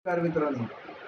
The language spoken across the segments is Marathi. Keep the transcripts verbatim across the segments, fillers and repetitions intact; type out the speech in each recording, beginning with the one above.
नमस्कार मित्रांनो,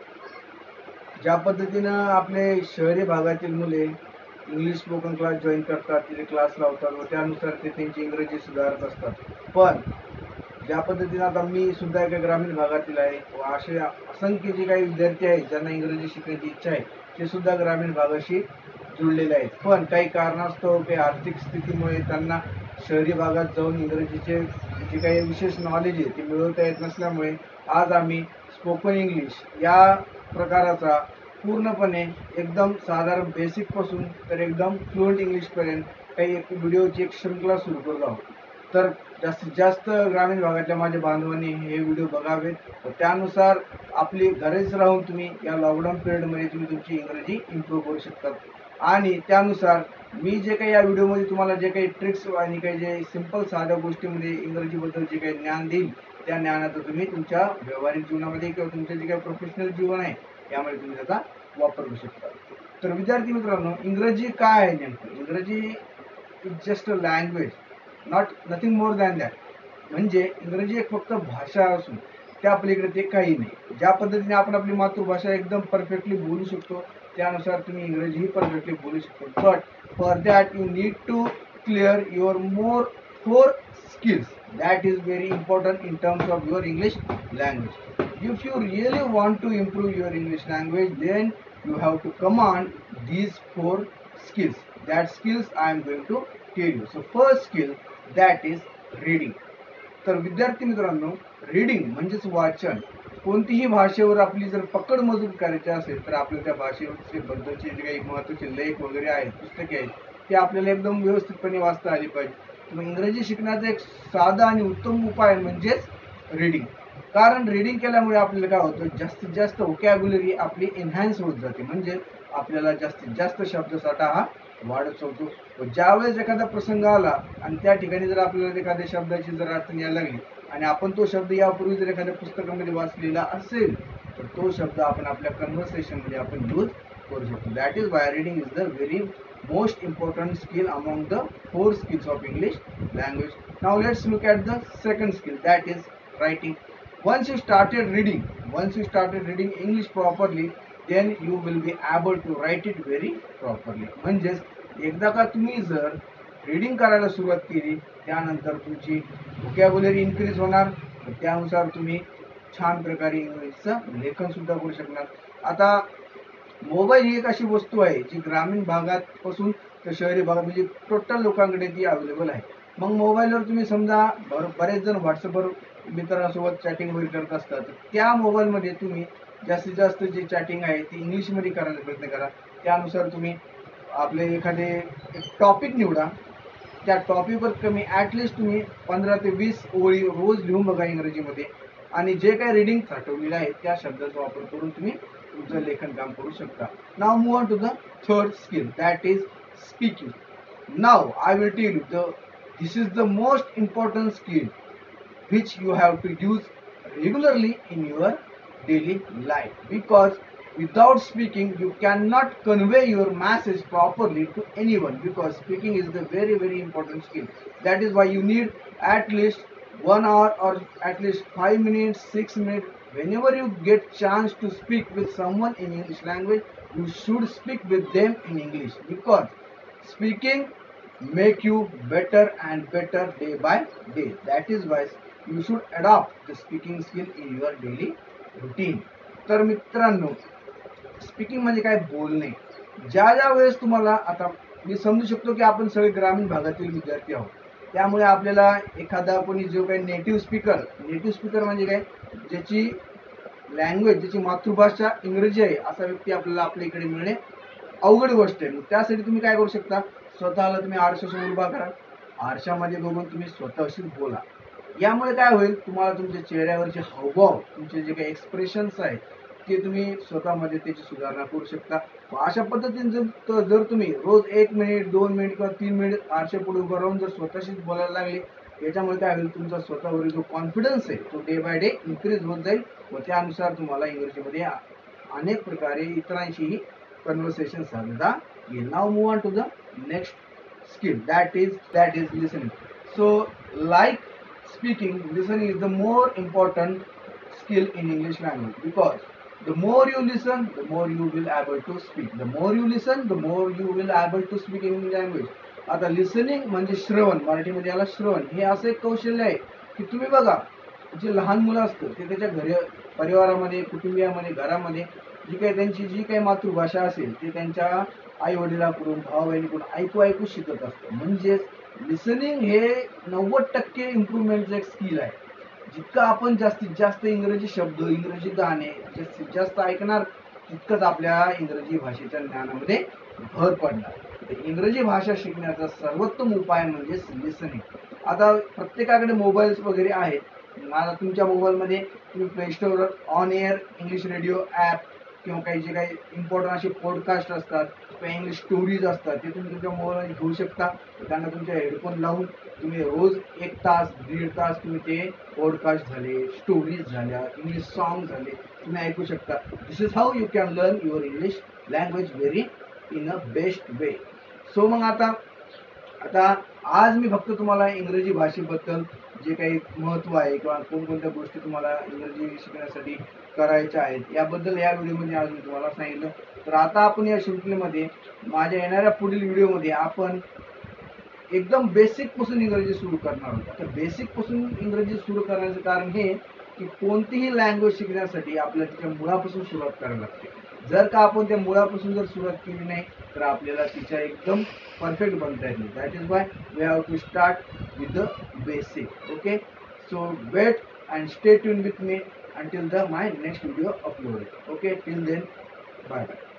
ज्या पद्धतीनं आपले शहरी भागातील मुले इंग्लिश स्पोकन क्लास जॉईन करतात, तिथे क्लास लावतात व त्यानुसार ते त्यांची इंग्रजी सुधारत असतात. पण ज्या पद्धतीनं आता मी सुद्धा एका ग्रामीण भागातील आहे व असे असंख्य जे काही विद्यार्थी आहेत ज्यांना इंग्रजी शिकण्याची इच्छा आहे ते सुद्धा ग्रामीण भागाशी जुळलेले आहेत. पण काही कारणास्तव काही आर्थिक स्थितीमुळे त्यांना शहरी भागात जाऊन इंग्रजीचे जे काही विशेष नॉलेज आहे ते मिळवता येत नसल्यामुळे आज आम्ही स्पोकन इंग्लिश या प्रकाराचा पूर्णपणे एकदम साधारण बेसिकपासून तर एकदम फ्लुएंट इंग्लिशपर्यंत काही एक व्हिडिओची एक शृंखला सुरू करत आहोत. तर जास्तीत जास्त ग्रामीण भागातल्या माझ्या बांधवांनी हे व्हिडिओ बघावेत व त्यानुसार आपली घरीच राहून तुम्ही या लॉकडाऊन पिरियडमध्ये तुम्ही तुमची इंग्रजी इम्प्रूव्ह करू शकतात. आणि त्यानुसार मी जे काही या व्हिडिओमध्ये तुम्हाला जे काही ट्रिक्स आणि काही जे सिंपल साध्या गोष्टीमध्ये इंग्रजीबद्दल जे काही ज्ञान देईल त्या ज्ञानाचा तुम्ही तुमच्या व्यावहारिक जीवनामध्ये किंवा तुमचं जे काही प्रोफेशनल जीवन आहे यामध्ये तुम्ही त्याचा वापर करू शकता. तर विद्यार्थी मित्रांनो, इंग्रजी काय आहे नेमकं? इंग्रजी is just a language, not nothing more than that. म्हणजे इंग्रजी एक फक्त भाषा असून त्या पलीकडे ते काही नाही. ज्या पद्धतीने आपण आपली मातृभाषा एकदम परफेक्टली बोलू शकतो त्यानुसार तुम्ही इंग्रजीही परफेक्टली बोलू शकतो. But for that you need to clear your more four skills that is very important in terms of your English language. If you really want to improve your English language, then you have to command these four skills. That skills I am going to tell you. So first skill, that is reading. तर विद्यार्थी मित्रांनो, रीडिंग म्हणजेच वाचन. कोणतीही भाषेवर आपली जर पकड मजबूत करायची असेल तर आपल्या त्या भाषेचे बद्दलचे जे काही महत्त्वाचे लेख वगैरे आहेत, पुस्तके आहेत, ते आपल्याला एकदम व्यवस्थितपणे वाचता आली पाहिजे. तर इंग्रजी शिकण्याचा एक साधा आणि उत्तम उपाय म्हणजेच रीडिंग. कारण रीडिंग केल्यामुळे आपल्याला काय होतं, जास्तीत जास्त व्होकॅब्युलरी आपली एन्हान्स होत जाते. म्हणजे आपल्याला जास्तीत जास्त शब्दसाठा हा वाढत चालतो. व ज्यावेळेस एखादा प्रसंग आला आणि त्या ठिकाणी जर आपल्याला एखाद्या शब्दाची जर अडचण यायला लागली आणि आपण तो शब्द यापूर्वी जर एखाद्या पुस्तकामध्ये वाचलेला असेल तर तो शब्द आपण आपल्या कन्व्हर्सेशनमध्ये आपण यूज करू शकतो. That is why reading is the very most important skill among the four skills of English language. Now let's look at the second skill, that is writing. Once you started reading, once you started reading English properly, then you will be able to write it very properly. म्हणजेच एकदा का तुम्ही जर रीडिंग करायला सुरुवात केली त्यानंतर तुमची व्होकॅब्युलरी इन्क्रीज होणार, त्यानुसार तुम्ही छान प्रकारे इंग्रजीचं लेखन सुद्धा करू शकणार. आता मोबाईल ही एक अशी वस्तू आहे जी ग्रामीण भागापासून तर शहरी भागात म्हणजे टोटल लोकांकडे ती अवेलेबल आहे. मग मोबाईलवर तुम्ही समजा बरेच जण व्हॉट्सअपवर मित्रांसोबत चॅटिंग वगैरे करत असतात, त्या मोबाईलमध्ये तुम्ही जास्तीत जास्त जी चॅटिंग आहे ती इंग्लिशमध्ये करायला प्रयत्न करा. त्यानुसार तुम्ही आपले एखादे एक टॉपिक निवडा, त्या टॉपिकवर कमी ॲटलिस्ट तुम्ही पंधरा ते वीस ओळी रोज लिहून बघा इंग्रजीमध्ये आणि जे काही रीडिंग साठवलेलं आहे त्या शब्दाचा वापर करून तुम्ही तुमचं लेखन काम करू शकता. Now move on to the third skill, that is speaking. Now I will tell you the this is the most important skill which you have to use regularly in your daily life, because without speaking you cannot convey your message properly to anyone, because speaking is the very very important skill. That is why you need at least one hour or at least five minutes, six minutes whenever you get chance to speak with someone in English language. You should speak with them in English, because speaking make you better and better day by day. That is why you should adopt the speaking skill in your daily routine. तर मित्रांनो, स्पीकिंग म्हणजे काय? बोलणे. ज्या ज्या वेळेस तुम्हाला, आता मी समजू शकतो की आपण सगळे ग्रामीण भागातील विद्यार्थी आहोत, त्यामुळे आपल्याला एखादा कोणी जो काही नेटिव्ह स्पीकर, नेटिव्ह स्पीकर म्हणजे काय, ज्याची लँग्वेज, ज्याची मातृभाषा इंग्रजी आहे असा व्यक्ती आपल्याला आपल्या इकडे मिळणे अवघड गोष्ट आहे. त्यासाठी तुम्ही काय करू शकता, स्वतःला तुम्ही आरशासमोर उभा करा, आरशामध्ये बघून तुम्ही स्वतःशीच बोला. यामुळे काय होईल, तुम्हाला तुमच्या चेहऱ्यावरचे हावभाव, तुमचे जे काही एक्सप्रेशन्स आहेत ते तुम्ही स्वतःमध्ये त्याची सुधारणा करू शकता. अशा पद्धतीने जर जर तुम्ही रोज एक मिनिट, दोन मिनिट किंवा तीन मिनिट आरशापुढे उभं राहून जर स्वतःशीच बोलायला लागले, याच्यामुळे काय होईल, तुमचा स्वतःवरील जो कॉन्फिडन्स आहे तो डे बाय डे इन्क्रीज होत जाईल व त्यानुसार तुम्हाला इंग्रजीमध्ये अनेक प्रकारे इतरांशीही कन्व्हर्सेशन साधता येईल. Now move on to the next skill, that is that is listening. So like speaking, listening is the more important skill in English language, because the more you listen, the more you will able to speak. The more you listen, the more you will able to speak in English language. आता लिसनिंग म्हणजे श्रवण, मराठीमध्ये याला श्रवण, हे असं एक कौशल्य आहे की तुम्ही बघा, जे लहान मुलं असतं ते त्याच्या घरी, परिवारामध्ये, कुटुंबियामध्ये, घरामध्ये जी काही त्यांची जी काही मातृभाषा असेल ते त्यांच्या आई वडिलांकडून, भाऊ बहिणीकडून ऐकू ऐकू शिकत असतं. म्हणजेच लिसनिंग हे नव्वद टक्के इम्प्रूव्हमेंटचं एक स्किल आहे. जितकं आपण जास्तीत जास्त इंग्रजी शब्द, इंग्रजी गाणे जास्तीत जास्त ऐकणार, तितकंच आपल्या इंग्रजी भाषेच्या ज्ञानामध्ये भर पडणार. इंग्रजी भाषा शिकण्याचा सर्वोत्तम उपाय म्हणजे लिसनिंग. आता प्रत्येकाकडे मोबाईल्स वगैरे आहेत. आता तुमच्या मोबाईलमध्ये तुम्ही प्ले स्टोरवर on air English radio app किंवा काही जे काही इम्पॉर्टंट असे पॉडकास्ट असतात किंवा इंग्लिश स्टोरीज असतात ते तुम्ही तुमच्या मोबाईलमध्ये घेऊ शकता. त्यांना तुमच्या हेडफोन लावून तुम्ही रोज एक तास दीड तास तुम्ही ते पॉडकास्ट झाले, स्टोरीज झाल्या, इंग्लिश सॉन्ग झाले, तुम्ही ऐकू शकता. This is how you can learn your English language very in a best way. So मग आता आता आज मी फक्त तुम्हाला इंग्रजी भाषेबद्दल जे काही महत्त्व आहे किंवा कोणकोणत्या गोष्टी तुम्हाला इंग्रजी शिकण्यासाठी करायच्या आहेत याबद्दल या व्हिडिओमध्ये आज मी तुम्हाला सांगितलं. तर आता आपण या शृंखलेमध्ये माझ्या येणाऱ्या पुढील व्हिडिओमध्ये आपण एकदम बेसिकपासून इंग्रजी सुरू करणार आहोत. तर बेसिकपासून इंग्रजी सुरू करण्याचं कारण हे की कोणतीही लँग्वेज शिकण्यासाठी आपल्याला तिच्या मुळापासून सुरुवात करावी लागते. जर का आपण त्या मुळापासून जर सुरुवात केली नाही तर आपल्याला तिच्या एकदम परफेक्ट बनता येत नाही. That is why we have to start with the basic. Okay, so wait and stay tune with me until the my next video uploaded. Okay, till then, bye bye.